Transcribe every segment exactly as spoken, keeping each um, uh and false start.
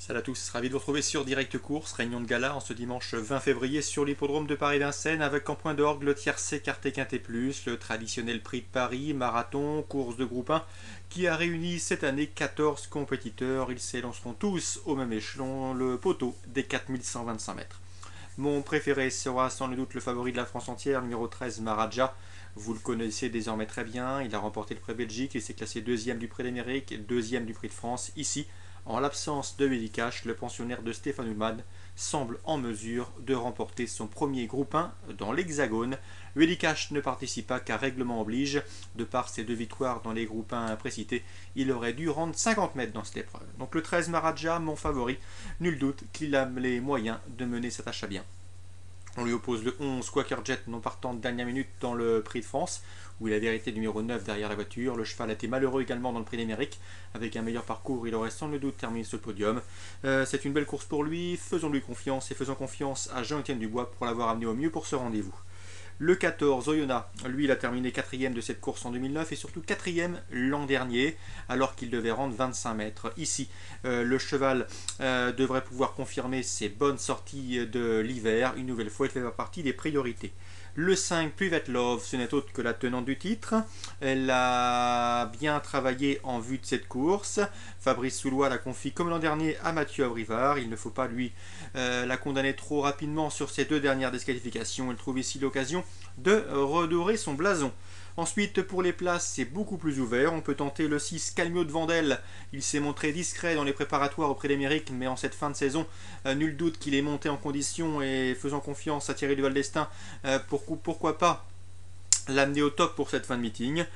Salut à tous, ravi de vous retrouver sur Direct Course, réunion de gala en ce dimanche vingt février sur l'hippodrome de Paris-Vincennes avec en point d'orgue le tiercé Quarté Quintet Plus, le traditionnel prix de Paris, marathon, course de groupe un qui a réuni cette année quatorze compétiteurs. Ils s'élanceront tous au même échelon, le poteau des quatre mille cent vingt-cinq mètres. Mon préféré sera sans le doute le favori de la France entière, numéro treize Maharaja. Vous le connaissez désormais très bien, il a remporté le Prix Belgique, il s'est classé deuxième du Prix d'Amérique, deuxième du Prix de France. Ici, en l'absence de Willy Cash, le pensionnaire de Stéphane Ullmann semble en mesure de remporter son premier groupe un dans l'Hexagone. Willy Cash ne participe pas car règlement oblige. De par ses deux victoires dans les groupes un précités, il aurait dû rendre cinquante mètres dans cette épreuve. Donc le treize Maharaja, mon favori, nul doute qu'il a les moyens de mener cette tâche à bien. On lui oppose le onze Quaker Jet non partant de dernière minute dans le Prix de France, où il a vérité numéro neuf derrière la voiture. Le cheval a été malheureux également dans le Prix d'Amérique. Avec un meilleur parcours, il aurait sans le doute terminé ce podium. Euh, c'est une belle course pour lui, faisons-lui confiance et faisons confiance à Jean-Étienne Dubois pour l'avoir amené au mieux pour ce rendez-vous. Le quatorze, Oyonnax, lui il a terminé quatrième de cette course en deux mille neuf et surtout quatrième l'an dernier alors qu'il devait rendre vingt-cinq mètres. Ici, euh, le cheval euh, devrait pouvoir confirmer ses bonnes sorties de l'hiver. Une nouvelle fois, il fait partie des priorités. Le cinq, Private Love, ce n'est autre que la tenante du titre. Elle a bien travaillé en vue de cette course. Fabrice Soulois la confie comme l'an dernier à Mathieu Abrivard. Il ne faut pas lui euh, la condamner trop rapidement sur ces deux dernières disqualifications. Elle trouve ici l'occasion de redorer son blason. Ensuite, pour les places, c'est beaucoup plus ouvert. On peut tenter le six Calmio de Vandel. Il s'est montré discret dans les préparatoires au Prix d'Amérique, mais en cette fin de saison, euh, nul doute qu'il est monté en condition et faisant confiance à Thierry Duval d'Estaing, euh, pour, pourquoi pas l'amener au top pour cette fin de meeting.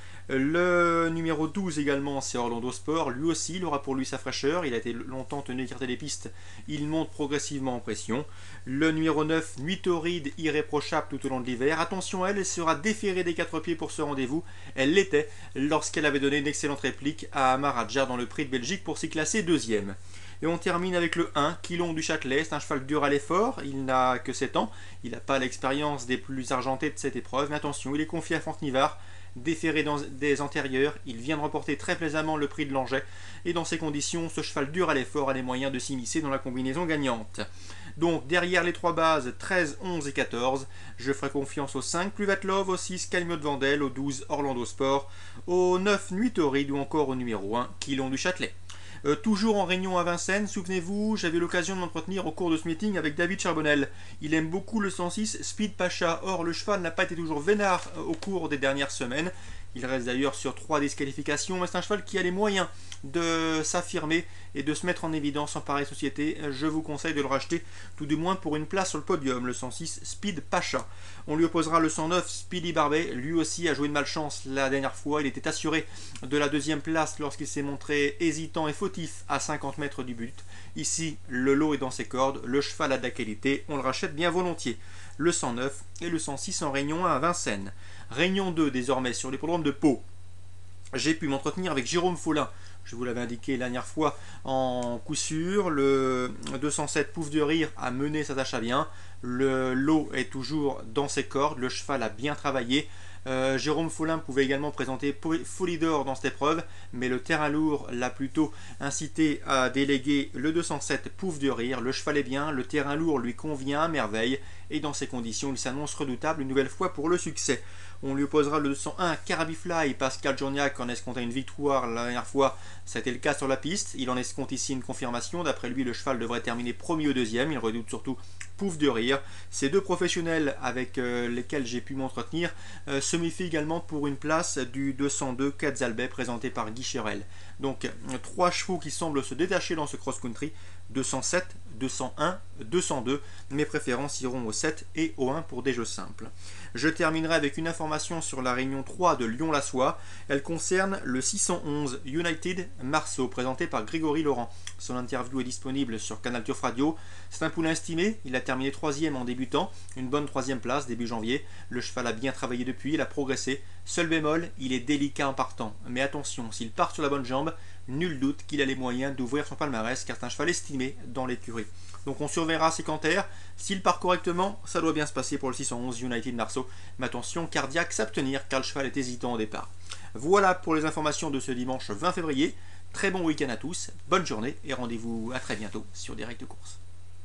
Le numéro douze également, c'est Orlando Sport. Lui aussi, il aura pour lui sa fraîcheur. Il a été longtemps tenu écarté des pistes. Il monte progressivement en pression. Le numéro neuf, Nuit Torride, irréprochable tout au long de l'hiver. Attention, elle, elle sera déférée des quatre pieds pour ce rendez-vous. Elle l'était lorsqu'elle avait donné une excellente réplique à Maharaja dans le Prix de Belgique pour s'y classer deuxième. Et on termine avec le un, Quilon du Châtelet. C'est un cheval dur à l'effort, il n'a que sept ans, il n'a pas l'expérience des plus argentés de cette épreuve, mais attention, il est confié à Franck Nivard, déféré dans des antérieurs, il vient de remporter très plaisamment le prix de Langeais, et dans ces conditions, ce cheval dur à l'effort a les moyens de s'immiscer dans la combinaison gagnante. Donc derrière les trois bases, treize, onze et quatorze, je ferai confiance au cinq, Private Love, au six, Calmio de Vandel, au douze, Orlando Sport, au neuf, Nuit Torride ou encore au numéro un, Quilon du Châtelet. Euh, toujours en réunion à Vincennes, souvenez-vous, j'avais l'occasion de m'entretenir au cours de ce meeting avec David Charbonnel. Il aime beaucoup le cent six Speed Pacha. Or, le cheval n'a pas été toujours vénard euh, au cours des dernières semaines. Il reste d'ailleurs sur trois disqualifications, mais c'est un cheval qui a les moyens de s'affirmer et de se mettre en évidence en pareille société. Je vous conseille de le racheter, tout du moins pour une place sur le podium, le cent six Speed Pacha. On lui opposera le cent neuf Speedy Barbet. Lui aussi a joué de malchance la dernière fois. Il était assuré de la deuxième place lorsqu'il s'est montré hésitant et fautif à cinquante mètres du but. Ici, le lot est dans ses cordes, le cheval a de la qualité, on le rachète bien volontiers. Le cent neuf et le cent six en réunion un à Vincennes. Réunion deux désormais sur l'hippodrome de Pau. J'ai pu m'entretenir avec Jérôme Follin. Je vous l'avais indiqué la dernière fois en coup sûr. Le deux cent sept Pouf de Rire a mené sa tâche à bien. Le lot est toujours dans ses cordes. Le cheval a bien travaillé. Euh, Jérôme Follin pouvait également présenter Folie d'Or dans cette épreuve, mais le terrain lourd l'a plutôt incité à déléguer le deux cent sept Pouf de Rire. Le cheval est bien, le terrain lourd lui convient à merveille, et dans ces conditions, il s'annonce redoutable une nouvelle fois pour le succès. On lui opposera le deux cent un Carabifly. Pascal Journiac en escomptait une victoire la dernière fois, ça a été le cas sur la piste. Il en escompte ici une confirmation. D'après lui, le cheval devrait terminer premier ou deuxième. Il redoute surtout Pouf de Rire. Ces deux professionnels avec euh, lesquels j'ai pu m'entretenir euh, se méfient également pour une place du deux cent deux Quetzalbet présenté par Guy Cherel. Donc euh, trois chevaux qui semblent se détacher dans ce cross-country. deux cent sept, deux cent un, deux cent deux. Mes préférences iront au sept et au un pour des jeux simples. Je terminerai avec une information sur la réunion trois de Lyon-la-Soie. Elle concerne le six cent onze United Marceau, présenté par Grégory Laurent. Son interview est disponible sur Canal Turf Radio. C'est un poulain estimé, il a terminé troisième en débutant, une bonne troisième place début janvier. Le cheval a bien travaillé depuis, il a progressé. Seul bémol, il est délicat en partant. Mais attention, s'il part sur la bonne jambe, nul doute qu'il a les moyens d'ouvrir son palmarès, car c'est un cheval estimé dans l'écurie. Donc on surveillera ses canters. S'il part correctement, ça doit bien se passer pour le six cent onze United Marceau. Mais attention, cardiaque, s'abstenir, car le cheval est hésitant au départ. Voilà pour les informations de ce dimanche vingt février. Très bon week-end à tous, bonne journée et rendez-vous à très bientôt sur Direct Course.